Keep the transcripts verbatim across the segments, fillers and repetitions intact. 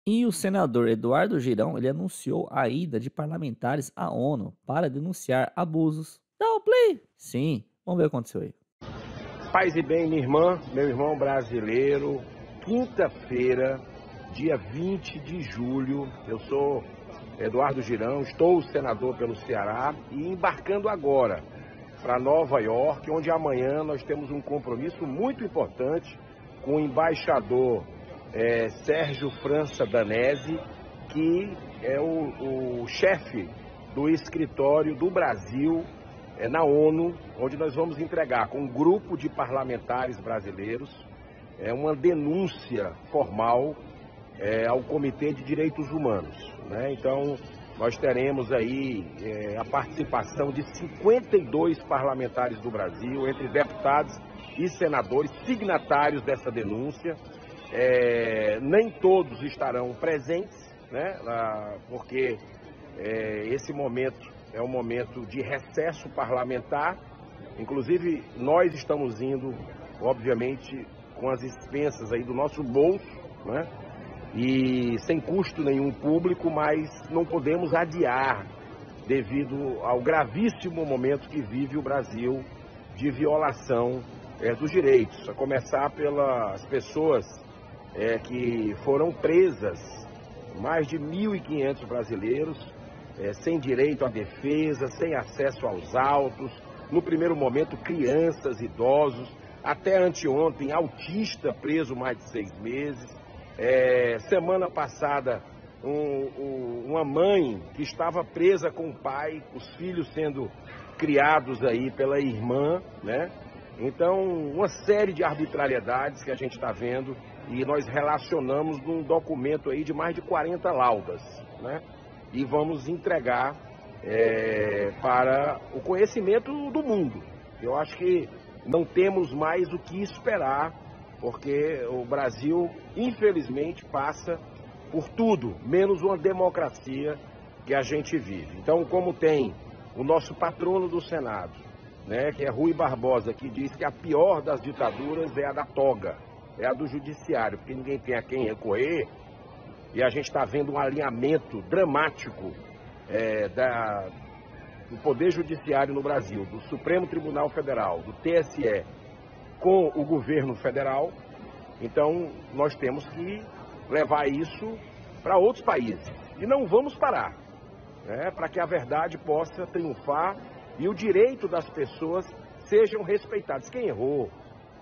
E o senador Eduardo Girão, ele anunciou a ida de parlamentares à ONU para denunciar abusos. Dá o play? Sim, vamos ver o que aconteceu aí. Paz e bem, minha irmã, meu irmão brasileiro, quinta-feira, dia vinte de julho, eu sou Eduardo Girão, estou senador pelo Ceará e embarcando agora para Nova York, onde amanhã nós temos um compromisso muito importante com o embaixador é, Sérgio França Danesi, que é o, o chefe do escritório do Brasil é, na ONU, onde nós vamos entregar com um grupo de parlamentares brasileiros é, uma denúncia formal é, ao Comitê de Direitos Humanos, né? Então, nós teremos aí é, a participação de cinquenta e dois parlamentares do Brasil, entre deputados e senadores, signatários dessa denúncia. É, nem todos estarão presentes, né, porque é, esse momento é um momento de recesso parlamentar. Inclusive, nós estamos indo, obviamente, com as expensas aí do nosso bolso, né? E sem custo nenhum público, mas não podemos adiar devido ao gravíssimo momento que vive o Brasil de violação é, dos direitos, a começar pelas pessoas é, que foram presas, mais de mil e quinhentos brasileiros, é, sem direito à defesa, sem acesso aos autos, no primeiro momento crianças, idosos, até anteontem autista preso mais de seis meses. É, semana passada, um, um, uma mãe que estava presa com o pai, os filhos sendo criados aí pela irmã, né? Então, uma série de arbitrariedades que a gente está vendo e nós relacionamos num documento aí de mais de quarenta laudas, né? E vamos entregar é, para o conhecimento do mundo. Eu acho que não temos mais o que esperar, porque o Brasil, infelizmente, passa por tudo, menos uma democracia que a gente vive. Então, como tem o nosso patrono do Senado, né, que é Rui Barbosa, que diz que a pior das ditaduras é a da toga, é a do judiciário, porque ninguém tem a quem recorrer, e a gente está vendo um alinhamento dramático é, da, do Poder Judiciário no Brasil, do Supremo Tribunal Federal, do T S E, com o governo federal. Então, nós temos que levar isso para outros países. E não vamos parar, né, para que a verdade possa triunfar e o direito das pessoas sejam respeitados. Quem errou,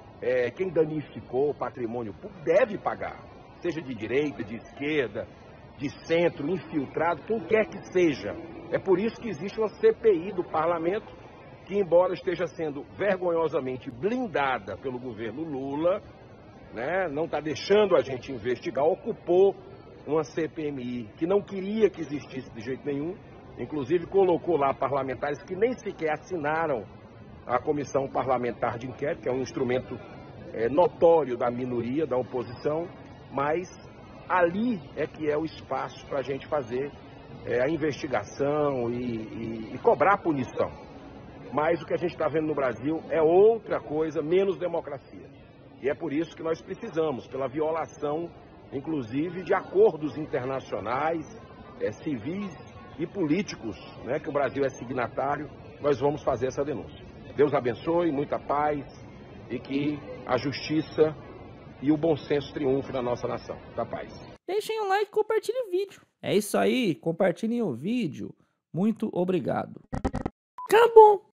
é, quem danificou o patrimônio público deve pagar, seja de direita, de esquerda, de centro, infiltrado, quem quer que seja. É por isso que existe uma C P I do parlamento, que embora esteja sendo vergonhosamente blindada pelo governo Lula, né, não está deixando a gente investigar, ocupou uma C P M I que não queria que existisse de jeito nenhum, inclusive colocou lá parlamentares que nem sequer assinaram a comissão parlamentar de inquérito, que é um instrumento é, notório da minoria, da oposição, mas ali é que é o espaço para a gente fazer é, a investigação e, e, e cobrar punição. Mas o que a gente está vendo no Brasil é outra coisa, menos democracia. E é por isso que nós precisamos, pela violação, inclusive, de acordos internacionais, é, civis e políticos, né, que o Brasil é signatário, nós vamos fazer essa denúncia. Deus abençoe, muita paz e que a justiça e o bom senso triunfem na nossa nação. Da paz. Deixem um like e compartilhem o vídeo. É isso aí, compartilhem o vídeo. Muito obrigado. Acabou!